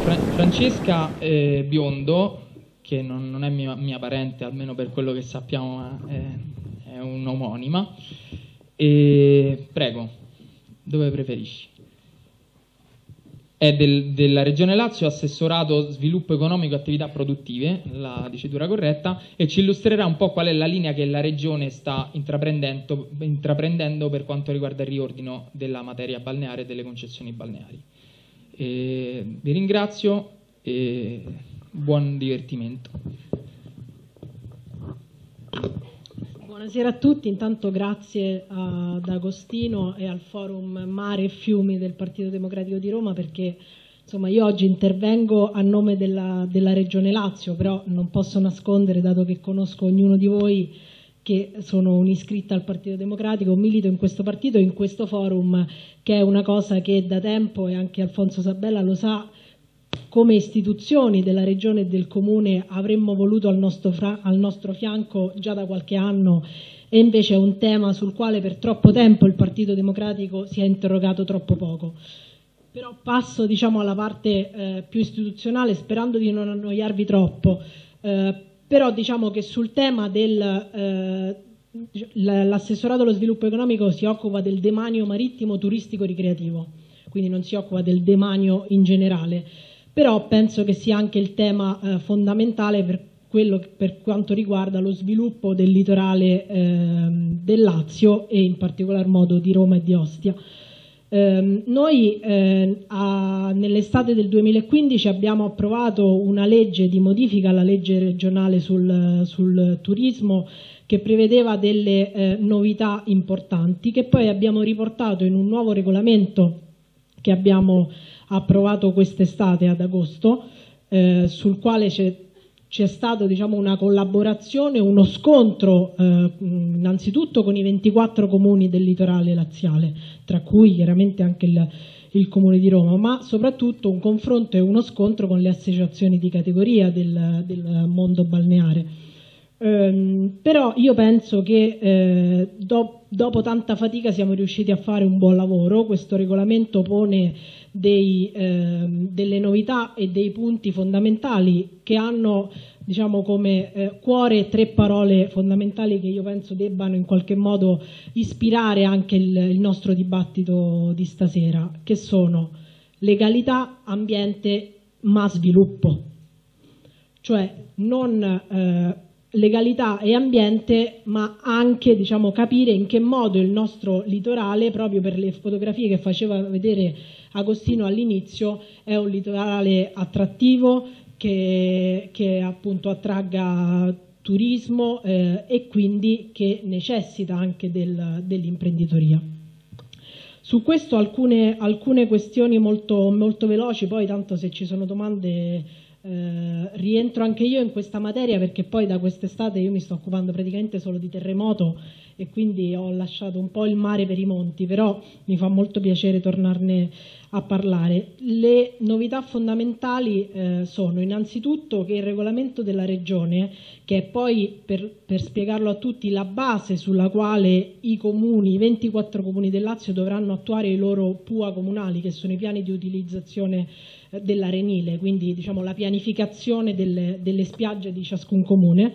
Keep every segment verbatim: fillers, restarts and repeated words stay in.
Fra Francesca eh, Biondo, che non, non è mia, mia parente, almeno per quello che sappiamo, ma è, è un'omonima. E prego, dove preferisci? È del, della Regione Lazio, assessorato sviluppo economico e attività produttive, la dicitura corretta, e ci illustrerà un po' qual è la linea che la Regione sta intraprendendo, intraprendendo per quanto riguarda il riordino della materia balneare e delle concessioni balneari. E vi ringrazio e buon divertimento. Buonasera a tutti, intanto grazie ad Agostino e al Forum Mare e Fiumi del Partito Democratico di Roma, perché insomma io oggi intervengo a nome della, della Regione Lazio, però non posso nascondere, dato che conosco ognuno di voi, che sono un'iscritta al Partito Democratico, milito in questo partito e in questo forum, che è una cosa che da tempo, e anche Alfonso Sabella lo sa, come istituzioni della Regione e del Comune avremmo voluto al nostro, al nostro fianco già da qualche anno, e invece è un tema sul quale per troppo tempo il Partito Democratico si è interrogato troppo poco. Però passo, diciamo, alla parte eh, più istituzionale, sperando di non annoiarvi troppo. Eh, però diciamo che sul tema del eh, l'assessorato allo sviluppo economico si occupa del demanio marittimo turistico ricreativo, quindi non si occupa del demanio in generale. Però penso che sia anche il tema eh, fondamentale per, quello, per quanto riguarda lo sviluppo del litorale eh, del Lazio e in particolar modo di Roma e di Ostia. Eh, noi eh, nell'estate del duemilaquindici abbiamo approvato una legge di modifica alla legge regionale sul, sul turismo, che prevedeva delle eh, novità importanti, che poi abbiamo riportato in un nuovo regolamento che abbiamo approvato quest'estate ad agosto, eh, sul quale c'è stato, diciamo, una collaborazione, uno scontro eh, innanzitutto con i ventiquattro comuni del litorale laziale, tra cui chiaramente anche il, il Comune di Roma, ma soprattutto un confronto e uno scontro con le associazioni di categoria del, del mondo balneare. Um, però io penso che eh, do, dopo tanta fatica siamo riusciti a fare un buon lavoro. Questo regolamento pone dei, eh, delle novità e dei punti fondamentali che hanno, diciamo, come eh, cuore tre parole fondamentali che io penso debbano in qualche modo ispirare anche il, il nostro dibattito di stasera, che sono legalità, ambiente, ma sviluppo. Cioè non eh, legalità e ambiente, ma anche, diciamo, capire in che modo il nostro litorale, proprio per le fotografie che faceva vedere Agostino all'inizio, è un litorale attrattivo, che, che appunto attragga turismo eh, e quindi che necessita anche del, dell'imprenditoria. Su questo alcune, alcune questioni molto, molto veloci, poi tanto se ci sono domande Eh, rientro anche io in questa materia, perché poi da quest'estate io mi sto occupando praticamente solo di terremoto e quindi ho lasciato un po' il mare per i monti, però mi fa molto piacere tornarne a parlare. Le novità fondamentali eh, sono innanzitutto che il regolamento della Regione, che è poi, per, per spiegarlo a tutti, la base sulla quale i comuni, i ventiquattro comuni del Lazio dovranno attuare i loro P U A comunali, che sono i piani di utilizzazione dell'arenile, quindi, diciamo, la pianificazione delle, delle spiagge di ciascun comune.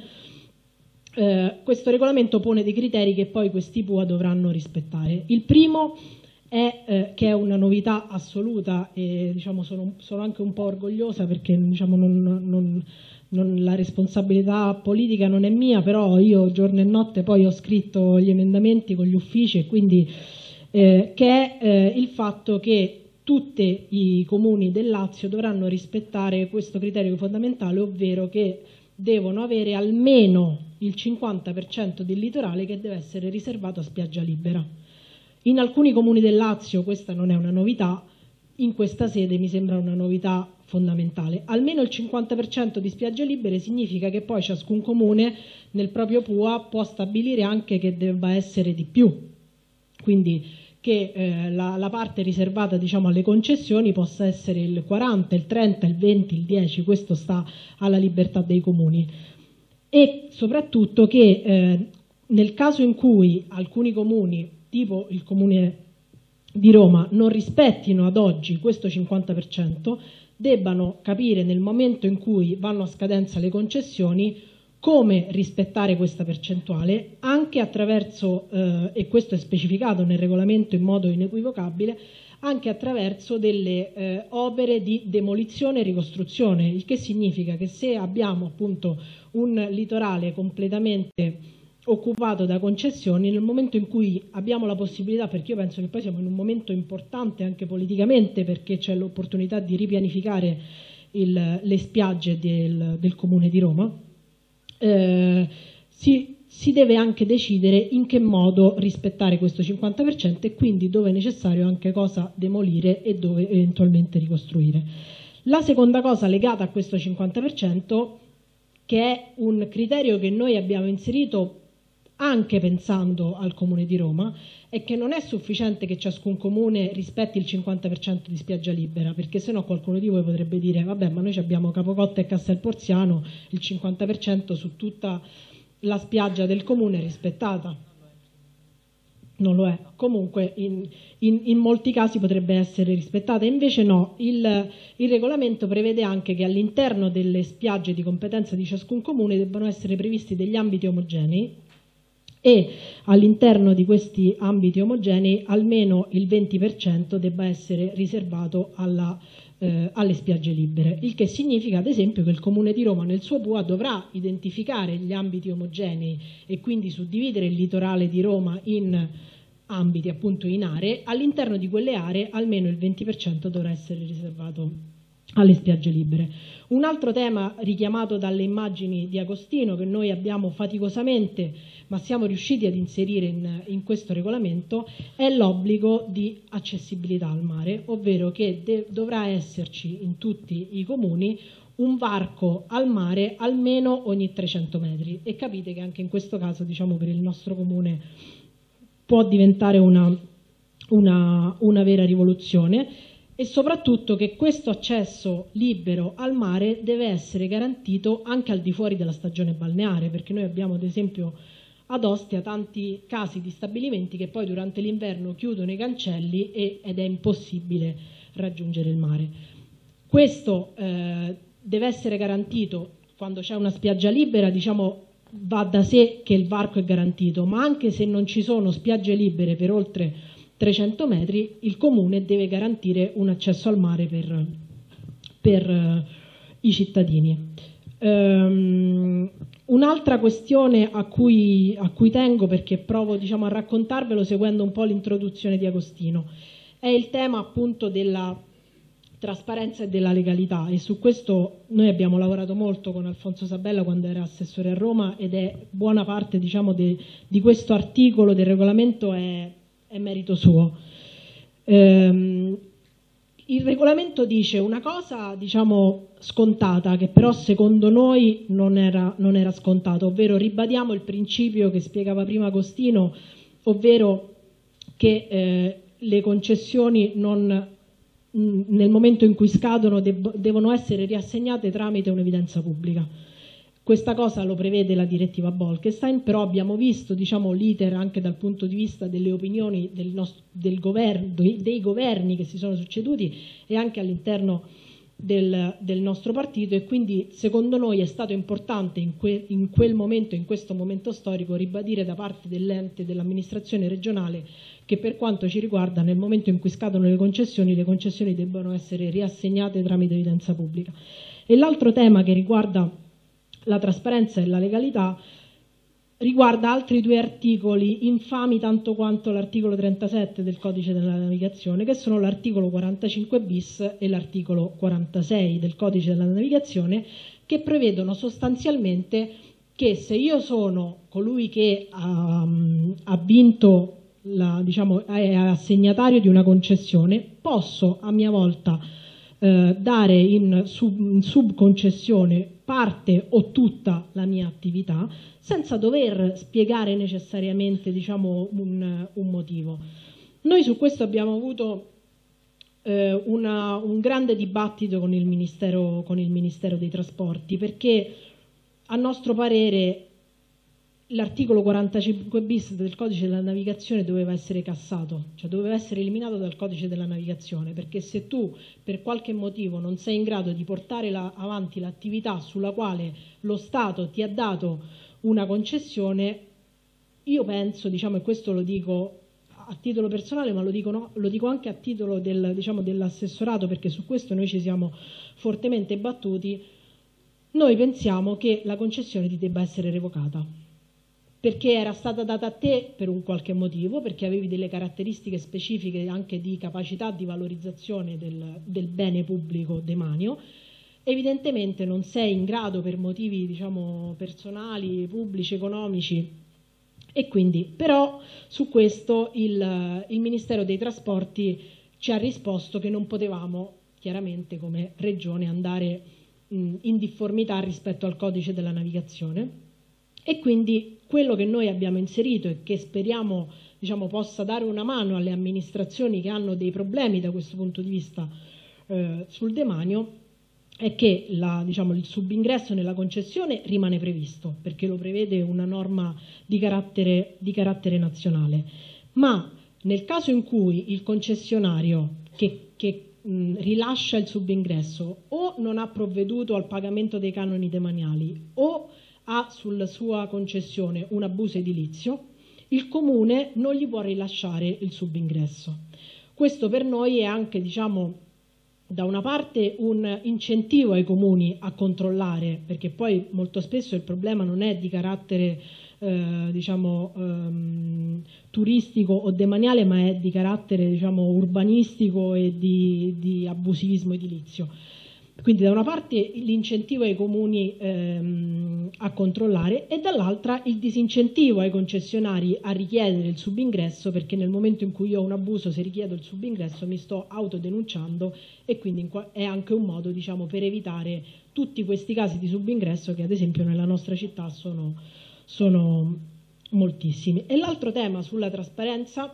Eh, questo regolamento pone dei criteri che poi questi P U A dovranno rispettare. Il primo è eh, che è una novità assoluta e, diciamo, sono, sono anche un po' orgogliosa perché, diciamo, non, non, non, la responsabilità politica non è mia, però io giorno e notte poi ho scritto gli emendamenti con gli uffici, e quindi eh, che è eh, il fatto che tutti i comuni del Lazio dovranno rispettare questo criterio fondamentale, ovvero che devono avere almeno il cinquanta per cento del litorale che deve essere riservato a spiaggia libera. In alcuni comuni del Lazio questa non è una novità, in questa sede mi sembra una novità fondamentale. Almeno il cinquanta per cento di spiagge libere significa che poi ciascun comune nel proprio P U A può stabilire anche che debba essere di più, quindi che eh, la, la parte riservata, diciamo, alle concessioni possa essere il quaranta, il trenta, il venti, il dieci, questo sta alla libertà dei comuni. E soprattutto che eh, nel caso in cui alcuni comuni, tipo il comune di Roma, non rispettino ad oggi questo cinquanta per cento, debbano capire nel momento in cui vanno a scadenza le concessioni come rispettare questa percentuale, anche attraverso, eh, e questo è specificato nel regolamento in modo inequivocabile, anche attraverso delle eh, opere di demolizione e ricostruzione, il che significa che se abbiamo appunto un litorale completamente occupato da concessioni, nel momento in cui abbiamo la possibilità, perché io penso che poi siamo in un momento importante anche politicamente, perché c'è l'opportunità di ripianificare il, le spiagge del, del Comune di Roma, eh, si, si deve anche decidere in che modo rispettare questo cinquanta per cento e quindi dove è necessario anche cosa demolire e dove eventualmente ricostruire. La seconda cosa legata a questo cinquanta per cento, che è un criterio che noi abbiamo inserito anche pensando al Comune di Roma, è che non è sufficiente che ciascun comune rispetti il cinquanta per cento di spiaggia libera, perché sennò qualcuno di voi potrebbe dire vabbè, ma noi abbiamo Capocotta e Castelporziano, il cinquanta per cento su tutta la spiaggia del comune è rispettata. Non lo è. Comunque in, in, in molti casi potrebbe essere rispettata, invece no. Il, il regolamento prevede anche che all'interno delle spiagge di competenza di ciascun comune debbano essere previsti degli ambiti omogenei, e all'interno di questi ambiti omogenei almeno il venti per cento debba essere riservato alla, eh, alle spiagge libere, il che significa ad esempio che il Comune di Roma nel suo P U A dovrà identificare gli ambiti omogenei e quindi suddividere il litorale di Roma in ambiti, appunto in aree. All'interno di quelle aree almeno il venti per cento dovrà essere riservato alle spiagge libere. Un altro tema richiamato dalle immagini di Agostino, che noi abbiamo faticosamente ma siamo riusciti ad inserire in, in questo regolamento, è l'obbligo di accessibilità al mare, ovvero che de- dovrà esserci in tutti i comuni un varco al mare almeno ogni trecento metri, e capite che anche in questo caso, diciamo, per il nostro comune può diventare una, una, una vera rivoluzione. E soprattutto che questo accesso libero al mare deve essere garantito anche al di fuori della stagione balneare, perché noi abbiamo ad esempio ad Ostia tanti casi di stabilimenti che poi durante l'inverno chiudono i cancelli e, ed è impossibile raggiungere il mare. Questo eh, deve essere garantito quando c'è una spiaggia libera, diciamo va da sé che il varco è garantito, ma anche se non ci sono spiagge libere per oltre trecento metri, il comune deve garantire un accesso al mare per, per uh, i cittadini. Um, un'altra questione a cui, a cui tengo, perché provo, diciamo, a raccontarvelo seguendo un po' l'introduzione di Agostino, è il tema appunto della trasparenza e della legalità, e su questo noi abbiamo lavorato molto con Alfonso Sabella quando era assessore a Roma, ed è buona parte, diciamo, de, di questo articolo del regolamento è è merito suo. Ehm, il regolamento dice una cosa, diciamo, scontata, che però secondo noi non era, non era scontata, ovvero ribadiamo il principio che spiegava prima Agostino, ovvero che eh, le concessioni non, mh, nel momento in cui scadono deb- devono essere riassegnate tramite un'evidenza pubblica. Questa cosa lo prevede la direttiva Bolkestein, però abbiamo visto, diciamo, l'iter anche dal punto di vista delle opinioni del nostro, del governo, dei governi che si sono succeduti e anche all'interno del, del nostro partito, e quindi secondo noi è stato importante in, que, in quel momento, in questo momento storico, ribadire da parte dell'ente dell'amministrazione regionale che per quanto ci riguarda nel momento in cui scadono le concessioni, le concessioni debbano essere riassegnate tramite evidenza pubblica. E l'altro tema che riguarda la trasparenza e la legalità riguarda altri due articoli infami tanto quanto l'articolo trentasette del codice della navigazione, che sono l'articolo quarantacinque bis e l'articolo quarantasei del codice della navigazione, che prevedono sostanzialmente che se io sono colui che ha, ha vinto, la, diciamo, è assegnatario di una concessione, posso a mia volta eh, dare in, sub, in subconcessione parte o tutta la mia attività senza dover spiegare necessariamente, diciamo, un, un motivo. Noi su questo abbiamo avuto eh, una, un grande dibattito con il Ministero, con il Ministero dei Trasporti, perché a nostro parere l'articolo quarantacinque bis del codice della navigazione doveva essere cassato, cioè doveva essere eliminato dal codice della navigazione, perché se tu per qualche motivo non sei in grado di portare la, avanti l'attività sulla quale lo Stato ti ha dato una concessione, io penso, diciamo, e questo lo dico a titolo personale, ma lo dico, no, lo dico anche a titolo del, diciamo, dell'assessorato, perché su questo noi ci siamo fortemente battuti, noi pensiamo che la concessione ti debba essere revocata, perché era stata data a te per un qualche motivo, perché avevi delle caratteristiche specifiche anche di capacità di valorizzazione del, del bene pubblico demanio. Evidentemente non sei in grado per motivi, diciamo, personali, pubblici, economici, e quindi però su questo il, il Ministero dei Trasporti ci ha risposto che non potevamo chiaramente come regione andare mh, in difformità rispetto al codice della navigazione, e quindi quello che noi abbiamo inserito e che speriamo, diciamo, possa dare una mano alle amministrazioni che hanno dei problemi da questo punto di vista eh, sul demanio è che la, diciamo, il subingresso nella concessione rimane previsto, perché lo prevede una norma di carattere, di carattere nazionale, ma nel caso in cui il concessionario che, che mh, rilascia il subingresso o non ha provveduto al pagamento dei canoni demaniali o ha sulla sua concessione un abuso edilizio, il comune non gli può rilasciare il subingresso. Questo per noi è anche, diciamo, da una parte un incentivo ai comuni a controllare, perché poi molto spesso il problema non è di carattere eh, diciamo, ehm, turistico o demaniale, ma è di carattere, diciamo, urbanistico e di, di abusivismo edilizio. Quindi da una parte l'incentivo ai comuni ehm, a controllare e dall'altra il disincentivo ai concessionari a richiedere il subingresso, perché nel momento in cui io ho un abuso, se richiedo il subingresso mi sto autodenunciando, e quindi è anche un modo, diciamo, per evitare tutti questi casi di subingresso che ad esempio nella nostra città sono, sono moltissimi. E l'altro tema sulla trasparenza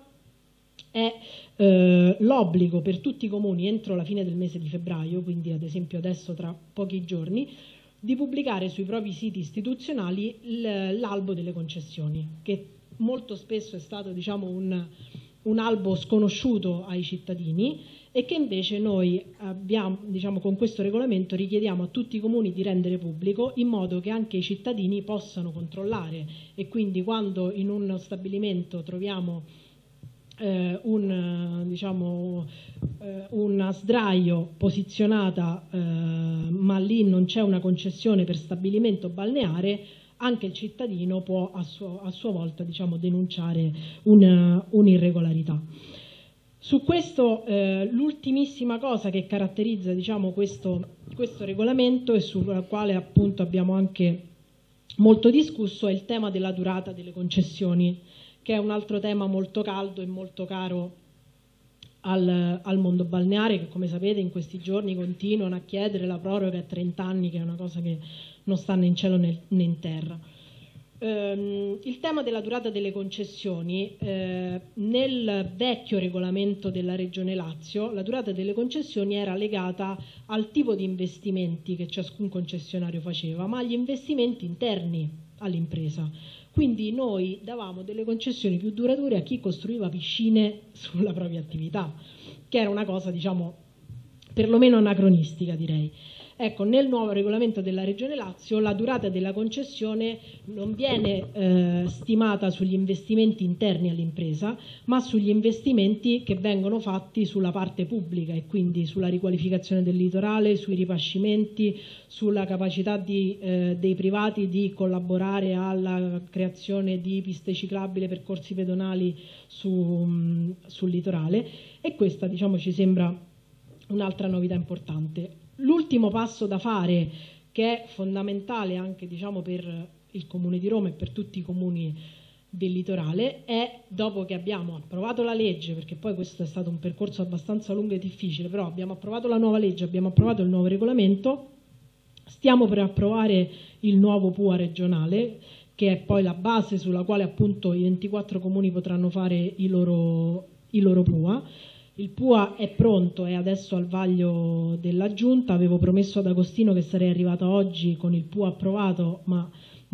è eh, l'obbligo per tutti i comuni entro la fine del mese di febbraio, quindi ad esempio adesso tra pochi giorni, di pubblicare sui propri siti istituzionali l'albo delle concessioni, che molto spesso è stato, diciamo, un, un albo sconosciuto ai cittadini e che invece noi abbiamo, diciamo, con questo regolamento richiediamo a tutti i comuni di rendere pubblico, in modo che anche i cittadini possano controllare, e quindi quando in uno stabilimento troviamo Eh, un, diciamo, eh, una sdraio posizionata eh, ma lì non c'è una concessione per stabilimento balneare, anche il cittadino può a, suo, a sua volta, diciamo, denunciare un'irregolarità. Su questo eh, l'ultimissima cosa che caratterizza, diciamo, questo, questo regolamento, e sulla quale appunto abbiamo anche molto discusso, è il tema della durata delle concessioni, che è un altro tema molto caldo e molto caro al, al mondo balneare, che come sapete in questi giorni continuano a chiedere la proroga a trenta anni, che è una cosa che non sta né in cielo né, né in terra. Ehm, il tema della durata delle concessioni, eh, nel vecchio regolamento della Regione Lazio, la durata delle concessioni era legata al tipo di investimenti che ciascun concessionario faceva, ma agli investimenti interni all'impresa. Quindi noi davamo delle concessioni più durature a chi costruiva piscine sulla propria attività, che era una cosa, diciamo, perlomeno anacronistica, direi. Ecco, nel nuovo regolamento della Regione Lazio la durata della concessione non viene eh, stimata sugli investimenti interni all'impresa, ma sugli investimenti che vengono fatti sulla parte pubblica, e quindi sulla riqualificazione del litorale, sui ripascimenti, sulla capacità di, eh, dei privati di collaborare alla creazione di piste ciclabili, percorsi pedonali su, mh, sul litorale, e questa, diciamo, ci sembra un'altra novità importante. L'ultimo passo da fare, che è fondamentale anche, diciamo, per il Comune di Roma e per tutti i comuni del litorale, è, dopo che abbiamo approvato la legge, perché poi questo è stato un percorso abbastanza lungo e difficile, però abbiamo approvato la nuova legge, abbiamo approvato il nuovo regolamento, stiamo per approvare il nuovo P U A regionale, che è poi la base sulla quale appunto i ventiquattro comuni potranno fare i loro, i loro P U A. Il P U A è pronto, è adesso al vaglio della Giunta. Avevo promesso ad Agostino che sarei arrivata oggi con il P U A approvato, ma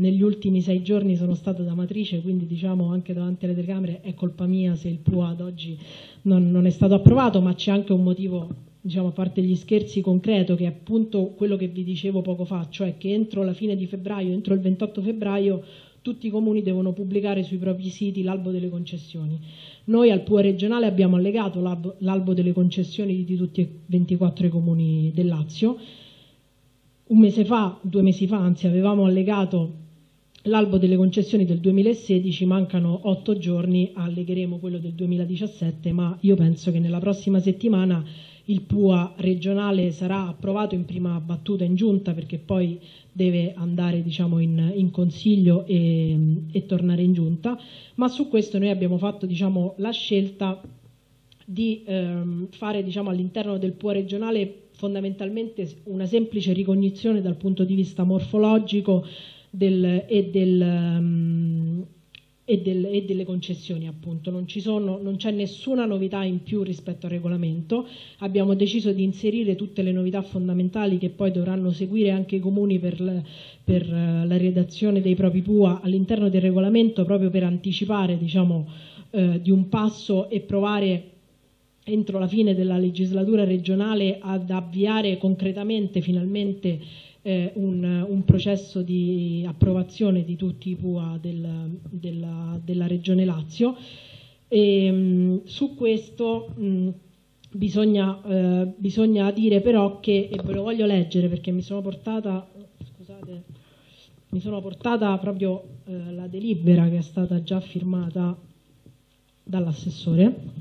negli ultimi sei giorni sono stata da matrice, quindi diciamo anche davanti alle telecamere è colpa mia se il P U A ad oggi non, non è stato approvato, ma c'è anche un motivo, diciamo, a parte gli scherzi, concreto, che è appunto quello che vi dicevo poco fa, cioè che entro la fine di febbraio, entro il ventotto febbraio, tutti i comuni devono pubblicare sui propri siti l'albo delle concessioni. Noi al P U A regionale abbiamo allegato l'albo delle concessioni di tutti e ventiquattro i comuni del Lazio. Un mese fa, due mesi fa anzi, avevamo allegato l'albo delle concessioni del duemilasedici, mancano otto giorni, allegheremo quello del duemiladiciassette, ma io penso che nella prossima settimana il P U A regionale sarà approvato in prima battuta in giunta, perché poi deve andare, diciamo, in, in consiglio e, e tornare in giunta, ma su questo noi abbiamo fatto, diciamo, la scelta di ehm, fare, diciamo, all'interno del P U A regionale fondamentalmente una semplice ricognizione dal punto di vista morfologico del, e, del, um, e, del, e delle concessioni, appunto. Non ci sono, non c'è nessuna novità in più rispetto al regolamento. Abbiamo deciso di inserire tutte le novità fondamentali che poi dovranno seguire anche i comuni per, la, per la redazione dei propri P U A all'interno del regolamento, proprio per anticipare, diciamo, eh, di un passo e provare entro la fine della legislatura regionale ad avviare concretamente finalmente eh, un, un processo di approvazione di tutti i P U A del, della, della Regione Lazio. E, mh, su questo mh, bisogna, eh, bisogna dire però che, e ve lo voglio leggere perché mi sono portata, scusate, mi sono portata proprio eh, la delibera che è stata già firmata dall'assessore.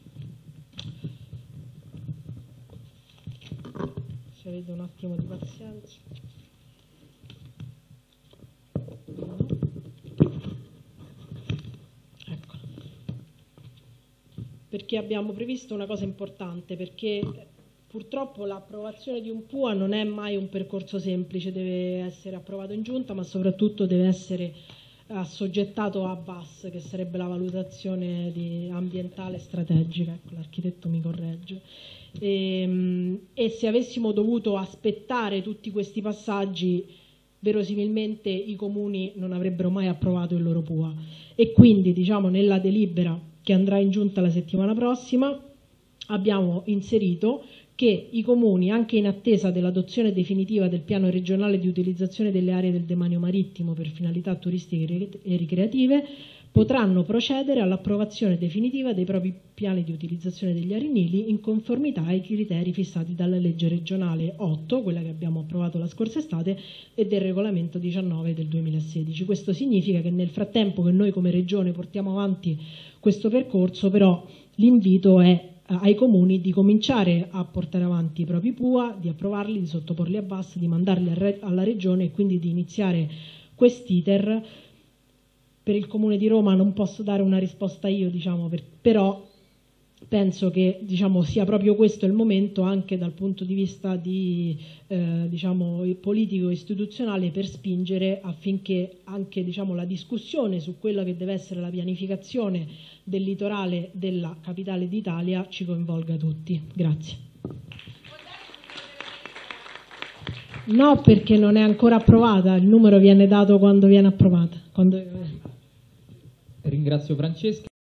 Se avete un attimo di pazienza. Ecco. Perché abbiamo previsto una cosa importante, perché purtroppo l'approvazione di un P U A non è mai un percorso semplice, deve essere approvato in giunta, ma soprattutto deve essere assoggettato a V A S, che sarebbe la valutazione di ambientale strategica. Ecco, l'architetto mi corregge. E, e se avessimo dovuto aspettare tutti questi passaggi, verosimilmente i comuni non avrebbero mai approvato il loro P U A. E quindi, diciamo, nella delibera che andrà in giunta la settimana prossima abbiamo inserito che i comuni, anche in attesa dell'adozione definitiva del piano regionale di utilizzazione delle aree del demanio marittimo per finalità turistiche e ricreative, potranno procedere all'approvazione definitiva dei propri piani di utilizzazione degli arenili in conformità ai criteri fissati dalla legge regionale otto, quella che abbiamo approvato la scorsa estate, e del regolamento diciannove del duemilasedici. Questo significa che nel frattempo che noi come regione portiamo avanti questo percorso, però l'invito è ai comuni di cominciare a portare avanti i propri P U A, di approvarli, di sottoporli a V A S, di mandarli alla regione e quindi di iniziare quest'iter. Per il Comune di Roma non posso dare una risposta io, diciamo, per, però penso che, diciamo, sia proprio questo il momento, anche dal punto di vista di, eh, diciamo, politico e istituzionale, per spingere affinché anche, diciamo, la discussione su quello che deve essere la pianificazione del litorale della capitale d'Italia ci coinvolga tutti. Grazie. No, perché non è ancora approvata, il numero viene dato quando viene approvata. Quando... Ringrazio Francesca.